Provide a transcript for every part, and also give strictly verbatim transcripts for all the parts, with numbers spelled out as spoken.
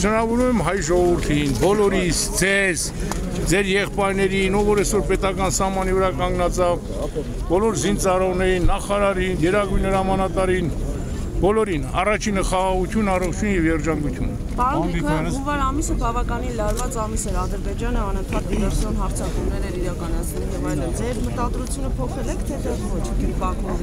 Շնորհավորում եմ հայ ժողովրդին, բոլորիս, ձեզ, ձեր եղբայրներին, ով որ այսօր պետական սահմանի վրա կանգնած է, բոլոր զինծառայողներին, նախարարին, գերագույն հրամանատարին, բոլորին առաջինը խաղաղություն, առողջություն եւ երջանկություն։ Պարոն Գրիգորյան, հունվար ամիսը բավականին լարված ամիս էր, Ադրբեջանը անընդհատ դիվերսիոն հարձակումներ էր իրականացնում եւ այլն։ Ձեր մտադրությունը փոխել եք թե ոչ Բաքվում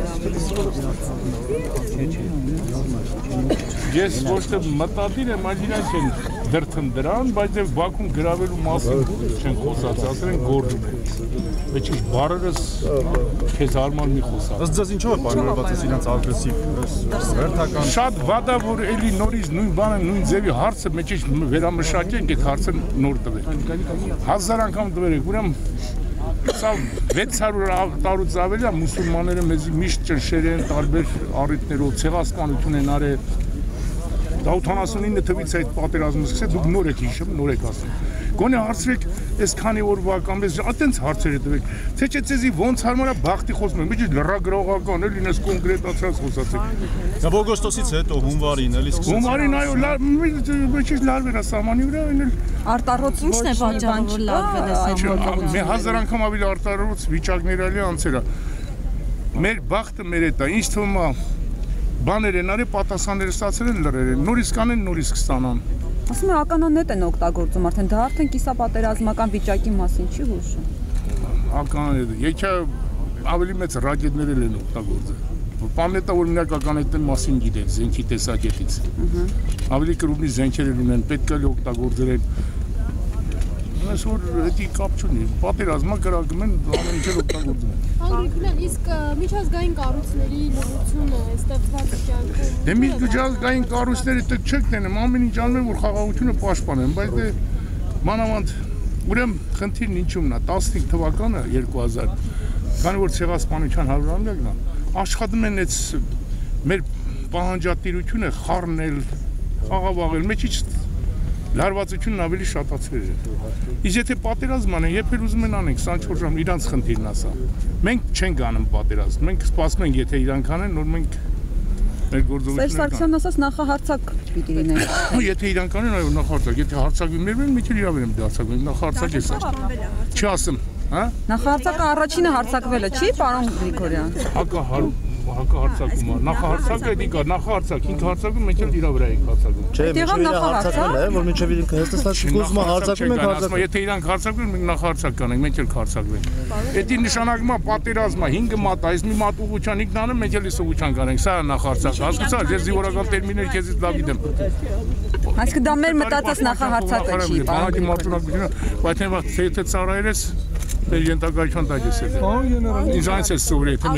գրավել։ Ես ոչ թե մտադիր եմ, այլ իրանք են դրթում դրան, բայց եւ Բաքվում գրավելու մասին չեն խոսած, ասել են գործում են։ Բայց ինչ բարերս քեզ հարմար մի խոսա։ Ըստ ձեզ ինչով է պայմանավորված այս իրանք ագրեսիվ հերթական։ Շատ վատ է, որ էլի նորից նույն բանը, նույն ձևի հարցը մեջ վերամշակենք, այդ հարցը նոր տվեք։ Հազար անգամ տվեք, ուրեմն սա վեց հարյուր տարուց ավելի է մուսուլմանները մեզ միշտ ճնշել են տարբեր առիթներով, ցեղասպանություն են արել։ Դա ութանասունինը թվից այդ պատերազմը սկսել, դուք նոր եք հիշում, նոր եք ասում։ Գոնե հարցրեք, այս քանի օրվա կամ այս այտենց հարցեր տվեք։ Թե չէ ցեզի ոնց հարմար է բախտի խոսում, մի քիչ լրագրողական էլ ինձ կոնկրետացած խոսացեք։ Դա օգոստոսից հետո հունվարին էլի սկսեց։ Հունվարին այո, մի քիչ լարվել է սահմանի վրա, այնել արտառոց ինչն է պատճառը, որ լարվել է սահմանը։ Մի հազար անգամ ավելի արտառոց վիճակներ էլի անցել է։ Մեր բախտը մեր հետ է, ինչ թվում է բաներ են արի, պատասխանները ստացել են լրեր են, նորից կանեն, նորից կստանան։ Ասում եմ, ականանետ են օգտագործում, արդեն դա արդեն կիսապատերազմական վիճակի մասին չի հուշում։ Ականանետը, եկա ավելի մեծ ռակետներ են օգտագործել։ Պամետա, որ միակ ականանետների մասին գիտեք, զենքի տեսակետից։ Ավելի կրուբնի զենքեր ունեն, պետք է օգտագործել են։ Այսօր դա կապ չունի, պատերազմը գրագում են, ամեն ինչ օգտագործում են։ Անդրեյ, իսկ միջազգային կառույցների լրությունը ստեղծված կյանքում։ Դե միջազգային կառույցները դուք չեք տենում, ամեն ինչ անում են, որ խաղաղությունը պաշտպանեն, բայց դե մանավանդ ուրեմն խնդիրն ինչումն է, տասնհինգ թվականը երկու հազար, քանի որ ցեղասպանության հարյուրամյակն է, աշխատում են այդ մեր պահանջատիրությունը խառնել, խաղաղաղել, մեջից լարվածությունն ավելի շատացրել է։ Իսկ եթե պատերազմ անեն, երբ էլ ուզում են անենք, քսանչորս ժամ իրանց խնդիրն է սա։ Մենք չենք անում պատերազմ, մենք սպասում ենք, եթե իրանք անեն, նոր մենք մեր գործողությունները։ Սերժ Սարգսյանն ասաց նախահարցակ պիտի լինենք։ Եթե իրանք անեն, այո, նախահարցակ, եթե հարցակվի մեր մեն, մեկ էլ իրավ եմ դարձակվում, նախահարցակ է սա։ Չասեմ, հա։ Նախահարցակը առաջինը հարցակվելը չի, պարոն Գրիգորյան։ Հակա հակահարցակումը, նախահարցակը դիկա, նախահարցակ, ինքը հարցակում, մենք էլ իրա վրա ենք հարցակում։ Չէ, նախահարցակն է, որ մինչև իրենք հստակ կոզմա հարցակում ենք հարցակում։ Եթե իրանք հարցակում, մենք նախահարցակ կանենք, մենք էլ կհարցակվենք։ Դա նշանակում է պատերազմը, հինգ մատ, այս մի մատ ուղղության ինքն անում, մենք էլ այս ուղղության կանենք, սա է նախահարցակ։ Հասկացա, ես զինվորական տերմիններ քեզից լավ գիտեմ։ Այսինքն դա մեր մտածած նախահարցակը չի, պարոն Գրիգորյան, բայց եթե ծառայել ես Ենթակայության տակես է։ Ինձ այնց է սովորել, թե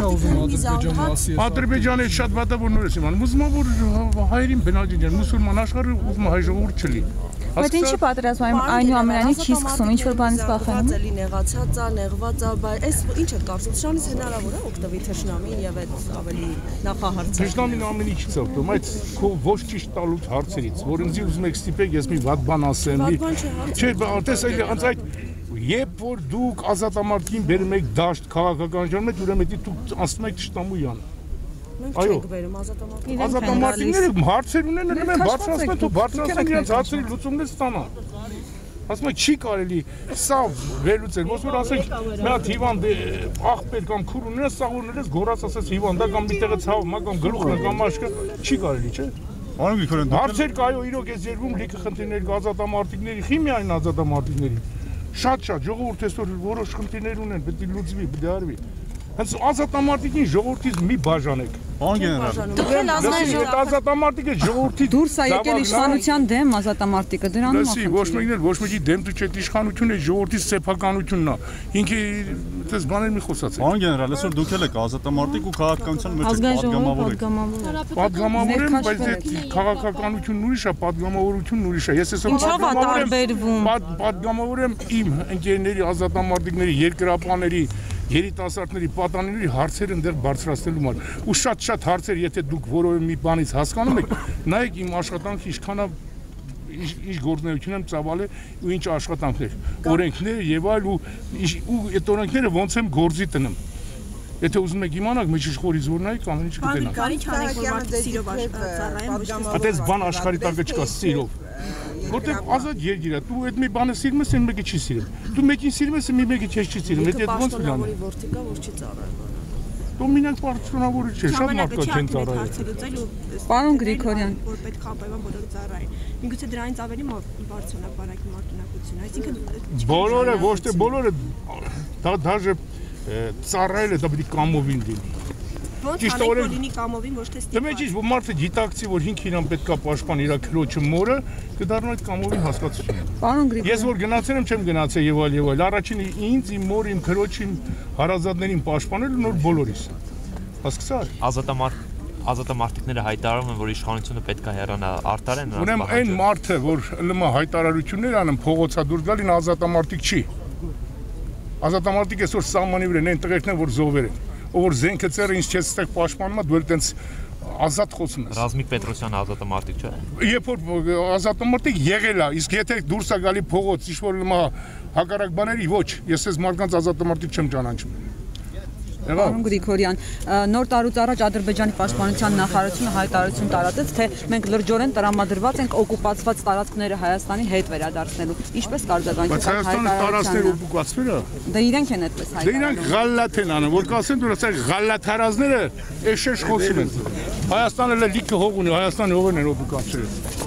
մեկ Ադրբեջանը շատ վատ է, որ նոր ես իմանում։ Ուզում եմ, որ հայերին բնակիչ են, մուսուլման աշխարհը ուզում է հայ ժողովուրդ չլի։ Բայց ինչի պատերազմը այնուամենայնիվ չի սկսում, ինչ որ բանից վախենում։ Էլի նեղացած է, նեղված է, բայց այս ինչ է կարծում, սրանից հնարավոր է օգտվի թշնամին եւ այդ ավելի նախահարցակ։ Թշնամին ամեն ինչից է օգտվում, այդ քո ոչ ճիշտ տալուց հարցերից, որ ինձ ուզում եք ստիպեք, ես մի վատ բան ասեմ։ Չէ, տես էլի անց այդ Երբ որ դուք ազատամարտիկին բերում եք դաշտ քաղաքականության մեջ, ուրեմն դա դուք անցնում եք Շտամույան։ Այո, բերում ազատամարտիկ։ Ազատամարտիկները հարցեր ունեն, ուրեմն բարձրացնում են, դու բարձրացնում իրենց հարցերի լուծումներ ստանան։ Ասում եք չի կարելի սա վերլուծել, ոնց որ ասենք մի հատ հիվանդ աղբեր կամ քուր ունենա, սա ունենես գորած ասես հիվանդա կամ մի տեղը ցավում, կամ գլուխն է կամ աշկը, չի կարելի, չէ՞։ Պարոն Գրիգորյան, հարցեր կա, այո, իրոք էս երկում լիքը խնդիրներ կա ազատամարտիկների, խիմիային ազատամարտիկների։ Շատ-շատ ժողովուրդ այսօր որոշ խնդիրներ ունեն, պետք է լուծվի, պետք է արվի։ Հենց ազատամարտիկին ժողովրդից մի բաժանեք։ Պարոն գեներալ, ազատամարտիկը ժողովրդից դուրս է եկել իշխանության դեմ ազատամարտիկը, դրանում է։ Ոչ մեկն էլ ոչ մեկի դեմ դու չեք իշխանությունը ժողովրդից սեփականությունն է։ Ինքը այդպես բաներ մի խոսացեք։ Պարոն գեներալ, այսօր դուք էլ եք ազատամարտիկ ու քաղաքականության մեջ եք պատգամավոր եք։ Պատգամավոր եմ, բայց այդ քաղաքականությունն ուրիշ է, պատգամավորությունն ուրիշ է։ Ես այսօր Ինչով է տարբերվում։ Պատգամավոր եմ իմ ընկերների, ազատամարտիկների, երկրապաների, երիտասարդների, պատանիների հարցերը այնտեղ բարձրացնելու համար։ Ու շատ-շատ հարցեր, եթե դուք որևէ մի բանից հասկանում եք, նայեք իմ աշխատանքը ինչքան է ինչ գործունեություն եմ ծավալել ու ինչ աշխատանքներ, օրենքներ եւ այլ ու ու այդ օրենքները ոնց եմ գործի տնեմ։ Եթե ուզում եք իմանալ, մեջ իշխորից որ նայեք, ամեն ինչ կտենաք։ Կարիք անեք, որ մարդիկ սիրով ծառայեն, ոչ թե այդպես բան աշխարհի տակը չկա սիրով։ Որտեղ ազատ երկիր է, դու այդ մի բանը սիրում ես, այն մեկը չի սիրում։ Դու մեկին սիրում ես, մի մեկը չի սիրում, դա ոնց է լան։ Որտի կա, որ չի ծառայում։ Դոմինանտ պարտությունավորը չէ, շատ մարդիկ չեն ծառայում։ Պարոն Գրիգորյան, որ պետք է ապայման բոլորը ծառայեն։ Միգուցե դրանից ավելի բարձր է բարակի մարտունակությունը, այսինքն բոլորը ոչ թե բոլորը դա դաժե ծառայելը դա պետք է կամովին լինի։ Ոնց անենք լինի կամովին ոչ թե ստիպված։ Դե մեջ որ մարդը գիտակցի, որ ինքը իրան պետք է պաշտպանի իր քրոջը մորը, կդառնա այդ կամովին հասկացություն։ Պարոն Գրիգորյան, Ես որ գնացել եմ, չեմ գնացել եւ այլ եւ այլ։ Առաջին ինձ, իմ մոր, իմ քրոջին, հարազատներին պաշտպանել նոր բոլորիս։ Հասկացա՞ր։ Ազատամարտ ազատամարտիկները հայտարարում են, որ իշխանությունը պետք է հեռանա արտարեն նրանց Ուրեմն այն մարդը, որ ըլմա հայտարարություններ անում, փողոցա դուրս գալին ազատամարտիկ չի։ Ազատամարտիկ այսօր սահմանի վրա են այն տղերքն են, որ զոհվել են։ Ով որ զենքը ծերը ինձ չես ստեղ պաշտպանում, դու էլ տենց ազատ խոսում ես։ Ռազմիկ Պետրոսյանը ազատամարտիկ չէ։ Երբ որ ազատամարտիկ եղել է, իսկ եթե դուրս է գալի փողոց, ինչ որ ըլմա հակառակ բաների, ոչ, ես այս մարդկանց ազատամարտիկ չեմ ճանաչում։ Պարոն Գրիգորյան, նոր տարուց առաջ Ադրբեջանի պաշտպանության նախարարությունը հայտարարություն տարածեց, թե մենք լրջորեն տրամադրված ենք օկուպացված տարածքները Հայաստանի հետ վերադարձնելու։ Ինչպես կարձագանքեք այդ հայտարարությանը։ Բայց Հայաստանի տարածքները օկուպացվել է։ Դե իրենք են այդպես հայտարարել։ Դե իրանք գալլաթ են անում, որ կասեն դու ասեք գալլաթարազները էշեշ խոսում են։ Հայաստանը լիքը հող ունի, Հայաստանի հողերն են օկուպացրել։